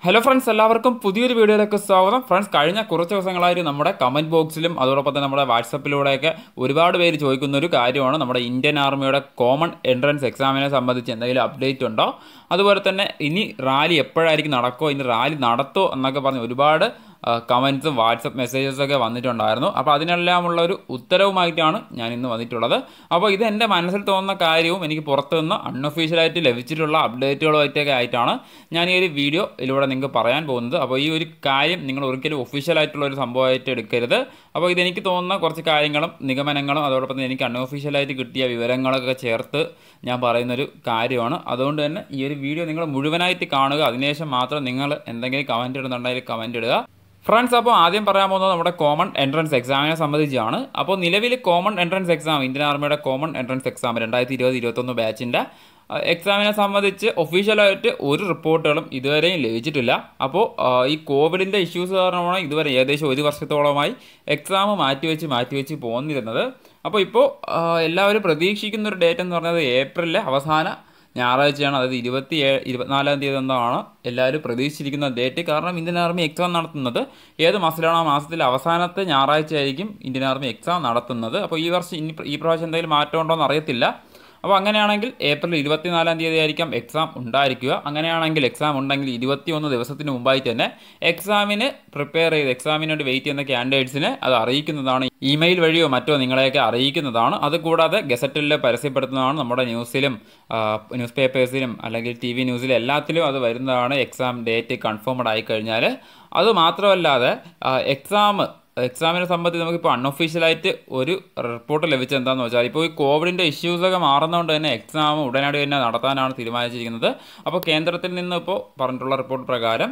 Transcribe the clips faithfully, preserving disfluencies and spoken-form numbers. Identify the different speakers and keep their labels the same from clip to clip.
Speaker 1: Hello friends, എല്ലാവർക്കും പുതിയൊരു വീഡിയോയിലേക്ക് സ്വാഗതം. ഫ്രണ്ട്സ്, കഴിഞ്ഞ കുറച്ച് ദിവസങ്ങളായിട്ട് നമ്മുടെ കമൻറ്റ് ബോക്സിലും അതോടൊപ്പം തന്നെ നമ്മുടെ വാട്സപ്പിലൂടെയൊക്കെ ഒരുപാട് പേര് ചോദിക്കുന്ന ഒരു കാര്യമാണ് നമ്മുടെ ഇന്ത്യൻ ആർമിയുടെ കോമൺ എൻട്രൻസ് എക്സാമിനെ സംബന്ധിച്ച് എന്തെങ്കിലും അപ്ഡേറ്റ് ഉണ്ടോ, അതുപോലെ തന്നെ ഇനി റാലി എപ്പോഴായിരിക്കും നടക്കുമോ, ഇനി റാലി നടത്തുമോ എന്നൊക്കെ പറഞ്ഞ് ഒരുപാട് കമൻറ്റ്സും വാട്സപ്പ് മെസ്സേജസൊക്കെ വന്നിട്ടുണ്ടായിരുന്നു. അപ്പോൾ അതിനെല്ലാമുള്ള ഒരു ഉത്തരവുമായിട്ടാണ് ഞാൻ ഇന്ന് വന്നിട്ടുള്ളത്. അപ്പോൾ ഇത് എൻ്റെ മനസ്സിൽ തോന്നുന്ന കാര്യവും എനിക്ക് പുറത്തു നിന്ന് അൺഒഫീഷ്യലായിട്ട് ലഭിച്ചിട്ടുള്ള അപ്ഡേറ്റുകളുമായിട്ടൊക്കെ ആയിട്ടാണ് ഞാൻ ഈ ഒരു വീഡിയോ ഇതിലൂടെ നിങ്ങൾക്ക് പറയാൻ പോകുന്നത്. അപ്പോൾ ഈ ഒരു കാര്യം നിങ്ങൾ ഒരിക്കലും ഒഫീഷ്യലായിട്ടുള്ള ഒരു സംഭവമായിട്ട് എടുക്കരുത്. അപ്പോൾ ഇതെനിക്ക് തോന്നുന്ന കുറച്ച് കാര്യങ്ങളും നിഗമനങ്ങളും അതോടൊപ്പം തന്നെ എനിക്ക് അൺഒഫീഷ്യലായിട്ട് കിട്ടിയ വിവരങ്ങളൊക്കെ ചേർത്ത് ഞാൻ പറയുന്നൊരു കാര്യമാണ്. അതുകൊണ്ട് തന്നെ ഈ ഒരു വീഡിയോ നിങ്ങൾ മുഴുവനായിട്ട് കാണുക. അതിനുശേഷം മാത്രം നിങ്ങൾ എന്തെങ്കിലും കമൻറ്റ് ഇടുന്നുണ്ടെങ്കിൽ കമൻറ്റ് ഇടുക. ഫ്രണ്ട്സ്, അപ്പോൾ ആദ്യം പറയാൻ പോകുന്നത് നമ്മുടെ കോമൺ എൻട്രൻസ് എക്സാമിനെ സംബന്ധിച്ചാണ്. അപ്പോൾ നിലവിൽ കോമൺ എൻട്രൻസ് എക്സാം, ഇന്ത്യൻ ആർമിയുടെ കോമൺ എൻട്രൻസ് എക്സാം രണ്ടായിരത്തി ഇരുപത് ഇരുപത്തൊന്ന് ബാച്ചിൻ്റെ എക്സാമിനെ സംബന്ധിച്ച് ഒഫീഷ്യലായിട്ട് ഒരു റിപ്പോർട്ടുകളും ഇതുവരെയും ലഭിച്ചിട്ടില്ല. അപ്പോൾ ഈ കോവിഡിൻ്റെ ഇഷ്യൂസ് കാരണമാണ് ഇതുവരെ ഏകദേശം ഒരു വർഷത്തോളമായി എക്സാം മാറ്റിവെച്ച് മാറ്റിവെച്ച് പോന്നിരുന്നത്. അപ്പോൾ ഇപ്പോൾ എല്ലാവരും പ്രതീക്ഷിക്കുന്ന ഒരു ഡേറ്റ് എന്ന് പറഞ്ഞത് ഏപ്രിലിലെ അവസാന ഞായറാഴ്ചയാണ്. അതായത് ഇരുപത്തി ഏഴ് ഇരുപത്തിനാലാം തീയതി എന്താണ് എല്ലാവരും പ്രതീക്ഷിച്ചിരിക്കുന്ന ഡേറ്റ്. കാരണം ഇന്ത്യൻ ആർമി എക്സാം നടത്തുന്നത് ഏത് മാസത്തിലാണ്? ആ മാസത്തിലെ അവസാനത്തെ ഞായറാഴ്ച ആയിരിക്കും ഇന്ത്യൻ ആർമി എക്സാം നടത്തുന്നത്. അപ്പോൾ ഈ വർഷം ഇനി ഈ പ്രാവശ്യം എന്തെങ്കിലും മാറ്റം ഉണ്ടോ എന്ന് അറിയത്തില്ല. അപ്പോൾ അങ്ങനെയാണെങ്കിൽ ഏപ്രിൽ ഇരുപത്തിനാലാം തീയതി ആയിരിക്കാം എക്സാം ഉണ്ടായിരിക്കുക. അങ്ങനെയാണെങ്കിൽ എക്സാം ഉണ്ടെങ്കിൽ ഇരുപത്തി ഒന്ന് ദിവസത്തിന് മുമ്പായിട്ട് തന്നെ എക്സാമിന് പ്രിപ്പയർ ചെയ്ത് എക്സാമിന് വേണ്ടി വെയിറ്റ് ചെയ്യുന്ന ക്യാൻഡിഡേറ്റ്സിനെ അത് അറിയിക്കുന്നതാണ്. ഇമെയിൽ വഴിയോ മറ്റോ നിങ്ങളെയൊക്കെ അറിയിക്കുന്നതാണ്. അതുകൂടാതെ ഗസറ്റിൽ പരസ്യപ്പെടുത്തുന്നതാണ്. നമ്മുടെ ന്യൂസിലും ന്യൂസ് പേപ്പേഴ്സിലും അല്ലെങ്കിൽ ടി വി ന്യൂസിലും എല്ലാത്തിലും അത് വരുന്നതാണ്. എക്സാം ഡേറ്റ് കൺഫേംഡ് ആയി കഴിഞ്ഞാൽ. അതുമാത്രമല്ലാതെ എക്സാം എക്സാമിനെ സംബന്ധിച്ച് നമുക്കിപ്പോൾ അൺഒഫീഷ്യലായിട്ട് ഒരു റിപ്പോർട്ട് ലഭിച്ചത് എന്താണെന്ന് വെച്ചാൽ, ഇപ്പോൾ ഈ കോവിഡിൻ്റെ ഇഷ്യൂസൊക്കെ മാറുന്നതുകൊണ്ട് തന്നെ എക്സാം ഉടനടി തന്നെ നടത്താനാണ് തീരുമാനിച്ചിരിക്കുന്നത്. അപ്പോൾ കേന്ദ്രത്തിൽ നിന്ന് ഇപ്പോൾ പറഞ്ഞിട്ടുള്ള റിപ്പോർട്ട് പ്രകാരം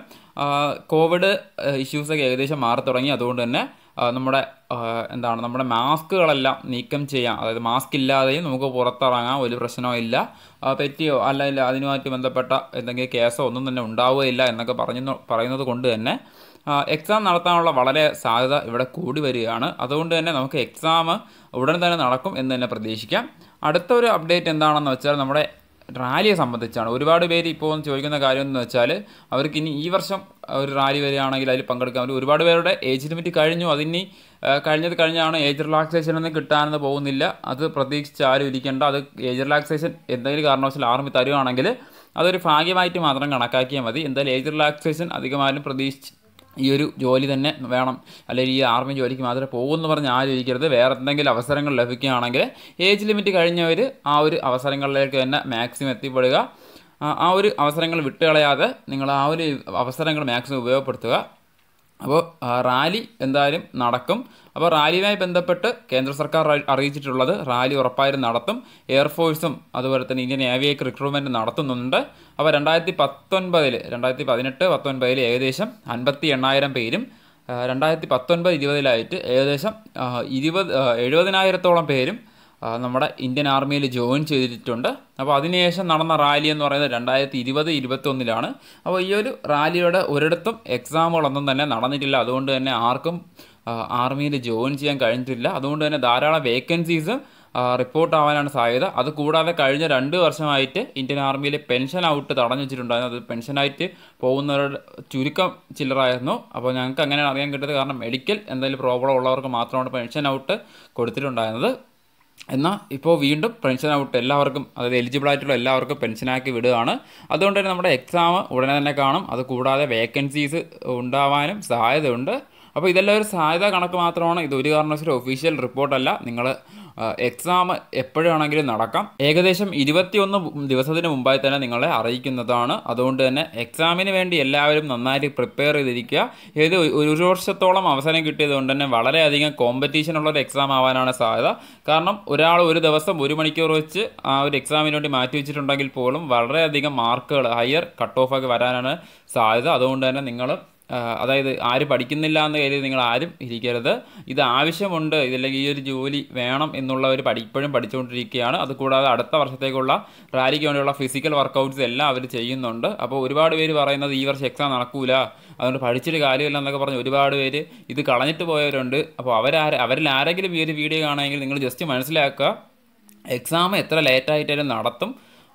Speaker 1: കോവിഡ് ഇഷ്യൂസൊക്കെ ഏകദേശം മാറി തുടങ്ങി. അതുകൊണ്ട് തന്നെ നമ്മുടെ എന്താണ് നമ്മുടെ മാസ്കുകളെല്ലാം നീക്കം ചെയ്യാം. അതായത് മാസ്ക് ഇല്ലാതെയും നമുക്ക് പുറത്തിറങ്ങാം, ഒരു പ്രശ്നമോ ഇല്ല. പറ്റിയോ അല്ലെങ്കിൽ അതിനുമായിട്ട് ബന്ധപ്പെട്ട എന്തെങ്കിലും കേസോ ഒന്നും തന്നെ ഉണ്ടാവുകയില്ല എന്നൊക്കെ പറഞ്ഞു പറയുന്നത് കൊണ്ട് തന്നെ എക്സാം നടത്താനുള്ള വളരെ സാധ്യത ഇവിടെ കൂടി വരികയാണ്. അതുകൊണ്ട് തന്നെ നമുക്ക് എക്സാം ഉടൻ തന്നെ നടക്കും എന്ന് തന്നെ പ്രതീക്ഷിക്കാം. അടുത്ത ഒരു അപ്ഡേറ്റ് എന്താണെന്ന് വെച്ചാൽ നമ്മുടെ റാലിയെ സംബന്ധിച്ചാണ്. ഒരുപാട് പേര് ഇപ്പോൾ ചോദിക്കുന്ന കാര്യം എന്ന് വെച്ചാൽ, അവർക്ക് ഇനി ഈ വർഷം ഒരു റാലി വരികയാണെങ്കിൽ അതിൽ പങ്കെടുക്കാൻ പറ്റും. ഒരുപാട് പേരുടെ ഏജ് ലിമിറ്റ് കഴിഞ്ഞു. അതിനി കഴിഞ്ഞത് കഴിഞ്ഞാണ്. ഏജ് റിലാക്സേഷൻ ഒന്നും കിട്ടാനൊന്നും പോകുന്നില്ല. അത് പ്രതീക്ഷിച്ച് ആരും ഇരിക്കേണ്ട. അത് ഏജ് റിലാക്സേഷൻ എന്തെങ്കിലും കാരണവശാൽ ആർമി തരുവാണെങ്കിൽ അതൊരു ഭാഗ്യമായിട്ട് മാത്രം കണക്കാക്കിയാൽ മതി. എന്തായാലും ഏജ് റിലാക്സേഷൻ അധികമാരും പ്രതീക്ഷിച്ച് ഈ ഒരു ജോലി തന്നെ വേണം, അല്ലെങ്കിൽ ഈ ആർമി ജോലിക്ക് മാത്രമേ പോകുമെന്ന് പറഞ്ഞ് ആരും ഇരിക്കരുത്. വേറെ എന്തെങ്കിലും അവസരങ്ങൾ ലഭിക്കുകയാണെങ്കിൽ ഏജ് ലിമിറ്റ് കഴിഞ്ഞവർ ആ ഒരു അവസരങ്ങളിലേക്ക് തന്നെ മാക്സിമം എത്തിപ്പെടുക. ആ ഒരു അവസരങ്ങൾ വിട്ടുകളയാതെ നിങ്ങൾ ആ ഒരു അവസരങ്ങൾ മാക്സിമം ഉപയോഗപ്പെടുത്തുക. അപ്പോൾ റാലി എന്തായാലും നടക്കും. അപ്പോൾ റാലിയുമായി ബന്ധപ്പെട്ട് കേന്ദ്ര സർക്കാർ അറിയിച്ചിട്ടുള്ളത് റാലി ഉറപ്പായും നടത്തും. എയർഫോഴ്സും അതുപോലെ തന്നെ ഇന്ത്യൻ നേവിയൊക്കെ റിക്രൂട്ട്മെൻറ്റ് നടത്തുന്നുണ്ട്. അപ്പോൾ രണ്ടായിരത്തി പത്തൊൻപതിൽ രണ്ടായിരത്തി പതിനെട്ട് പത്തൊൻപതിൽ ഏകദേശം അൻപത്തി എണ്ണായിരം പേരും രണ്ടായിരത്തി പത്തൊൻപത് ഇരുപതിലായിട്ട് ഏകദേശം ഇരുപത് എഴുപതിനായിരത്തോളം പേരും നമ്മുടെ ഇന്ത്യൻ ആർമിയിൽ ജോയിൻ ചെയ്തിട്ടുണ്ട്. അപ്പോൾ അതിനുശേഷം നടന്ന റാലി എന്ന് പറയുന്നത് രണ്ടായിരത്തി ഇരുപത് ഇരുപത്തൊന്നിലാണ്. അപ്പോൾ ഈ ഒരു റാലിയുടെ ഒരിടത്തും എക്സാമുകളൊന്നും തന്നെ നടന്നിട്ടില്ല. അതുകൊണ്ട് തന്നെ ആർക്കും ആർമിയിൽ ജോയിൻ ചെയ്യാൻ കഴിഞ്ഞിട്ടില്ല. അതുകൊണ്ട് തന്നെ ധാരാളം വേക്കൻസീസ് റിപ്പോർട്ട് ആവാനാണ് സാധ്യത. അതുകൂടാതെ കഴിഞ്ഞ രണ്ട് വർഷമായിട്ട് ഇന്ത്യൻ ആർമിയിൽ പെൻഷൻ ഔട്ട് തടഞ്ഞു വെച്ചിട്ടുണ്ടായിരുന്നു. അത് പെൻഷനായിട്ട് പോകുന്നവരുടെ ചുരുക്കം ചില്ലറായിരുന്നു. അപ്പോൾ ഞങ്ങൾക്ക് അങ്ങനെയാണ് അറിയാൻ കിട്ടിയത്. കാരണം മെഡിക്കൽ എന്തെങ്കിലും പ്രോബ്ലം ഉള്ളവർക്ക് മാത്രമാണ് പെൻഷൻ ഔട്ട് കൊടുത്തിട്ടുണ്ടായിരുന്നത്. എന്നാൽ ഇപ്പോൾ വീണ്ടും പെൻഷൻ ഔട്ട് എല്ലാവർക്കും, അതായത് എലിജിബിൾ ആയിട്ടുള്ള എല്ലാവർക്കും പെൻഷനാക്കി വിടുകയാണ്. അതുകൊണ്ട് തന്നെ നമ്മുടെ എക്സാം ഉടനെ തന്നെ കാണും. അതുകൂടാതെ വേക്കൻസീസ് ഉണ്ടാവാനും സാധ്യതയുണ്ട്. അപ്പോൾ ഇതെല്ലാം ഒരു സാധ്യത കണക്ക് മാത്രമാണ്. ഇത് ഒരു കാരണവശാലും ഒഫീഷ്യൽ റിപ്പോർട്ടല്ല. നിങ്ങൾ എക്സാം എപ്പോഴാണെങ്കിലും നടക്കാം. ഏകദേശം ഇരുപത്തിയൊന്ന് ദിവസത്തിന് മുമ്പായി തന്നെ നിങ്ങളെ അറിയിക്കുന്നതാണ്. അതുകൊണ്ട് തന്നെ എക്സാമിന് വേണ്ടി എല്ലാവരും നന്നായിട്ട് പ്രിപ്പയർ ചെയ്തിരിക്കുക. ഏത് ഒരു വർഷത്തോളം അവസരം കിട്ടിയത് കൊണ്ട് തന്നെ വളരെയധികം കോമ്പറ്റീഷനുള്ളൊരു എക്സാം ആവാനാണ് സാധ്യത. കാരണം ഒരാൾ ഒരു ദിവസം ഒരു മണിക്കൂർ വെച്ച് ആ ഒരു എക്സാമിന് വേണ്ടി മാറ്റി വെച്ചിട്ടുണ്ടെങ്കിൽ പോലും വളരെയധികം മാർക്കുകൾ, ഹയർ കട്ട് ഓഫൊക്കെ വരാനാണ് സാധ്യത. അതുകൊണ്ട് തന്നെ നിങ്ങൾ അതായത് ആര് പഠിക്കുന്നില്ല എന്ന് കരുതി നിങ്ങൾ ആരും ഇരിക്കരുത്. ഇത് ആവശ്യമുണ്ട്, ഇതല്ലെങ്കിൽ ഈ ഒരു ജോലി വേണം എന്നുള്ളവർ പഠി ഇപ്പോഴും പഠിച്ചുകൊണ്ടിരിക്കുകയാണ്. അതുകൂടാതെ അടുത്ത വർഷത്തേക്കുള്ള റാലിക്ക് വേണ്ടിയുള്ള ഫിസിക്കൽ വർക്കൗട്ട്സ് എല്ലാം അവർ ചെയ്യുന്നുണ്ട്. അപ്പോൾ ഒരുപാട് പേര് പറയുന്നത് ഈ വർഷം എക്സാം നടക്കൂല, അതുകൊണ്ട് പഠിച്ചിട്ട് കാര്യമില്ല എന്നൊക്കെ പറഞ്ഞ് ഒരുപാട് പേര് ഇത് കളഞ്ഞിട്ട് പോയവരുണ്ട്. അപ്പോൾ അവരാരെ അവരിൽ ആരെങ്കിലും ഈ ഒരു വീഡിയോ കാണുമെങ്കിൽ നിങ്ങൾ ജസ്റ്റ് മനസ്സിലാക്കുക, എക്സാം എത്ര ലേറ്റായിട്ടായാലും നടത്തും.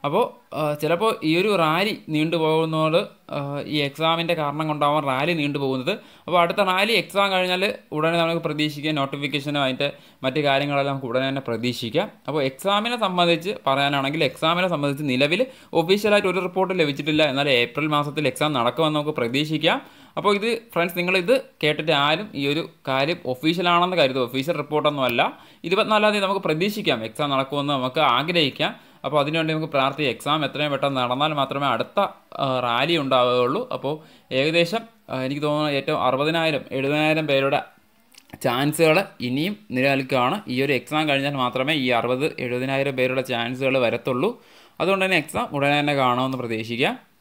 Speaker 1: അപ്പോൾ ചിലപ്പോൾ ഈ ഒരു റാലി നീണ്ടുപോകുന്നതോട് ഈ എക്സാമിൻ്റെ കാരണം കൊണ്ടാവാൻ റാലി നീണ്ടു പോകുന്നത്. അപ്പോൾ അടുത്ത റാലി എക്സാം കഴിഞ്ഞാൽ ഉടനെ നമുക്ക് പ്രതീക്ഷിക്കാം, നോട്ടിഫിക്കേഷനും അതിൻ്റെ മറ്റ് കാര്യങ്ങളെല്ലാം നമുക്ക് ഉടനെ തന്നെ പ്രതീക്ഷിക്കാം. അപ്പോൾ എക്സാമിനെ സംബന്ധിച്ച് പറയാനാണെങ്കിൽ എക്സാമിനെ സംബന്ധിച്ച് നിലവിൽ ഒഫീഷ്യലായിട്ട് ഒരു റിപ്പോർട്ട് ലഭിച്ചിട്ടില്ല. എന്നാൽ ഏപ്രിൽ മാസത്തിൽ എക്സാം നടക്കുമെന്ന് നമുക്ക് പ്രതീക്ഷിക്കാം. അപ്പോൾ ഇത് ഫ്രണ്ട്സ്, നിങ്ങളിത് കേട്ടിട്ട് ആരും ഈ ഒരു കാര്യം ഒഫീഷ്യലാണെന്ന് കരുതും. ഒഫീഷ്യൽ റിപ്പോർട്ടൊന്നുമല്ല. ഇരുപത്തിനാലാം തീയതി നമുക്ക് പ്രതീക്ഷിക്കാം എക്സാം നടക്കുമെന്ന് നമുക്ക് ആഗ്രഹിക്കാം. അപ്പോൾ അതിനുവേണ്ടി നമുക്ക് പ്രാർത്ഥിക്കാം. എക്സാം എത്രയും പെട്ടെന്ന് നടന്നാൽ മാത്രമേ അടുത്ത റാലി ഉണ്ടാവുകയുള്ളൂ. അപ്പോൾ ഏകദേശം എനിക്ക് തോന്നുന്നു ഏറ്റവും അറുപതിനായിരം എഴുപതിനായിരം പേരുടെ ചാൻസുകൾ ഇനിയും നിലനിൽക്കുകയാണ്. ഈ ഒരു എക്സാം കഴിഞ്ഞാൽ മാത്രമേ ഈ അറുപത് എഴുപതിനായിരം പേരുടെ ചാൻസുകൾ വരത്തുള്ളൂ. അതുകൊണ്ട് തന്നെ എക്സാം ഉടനെ തന്നെ കാണുമെന്ന് പ്രതീക്ഷിക്കാം.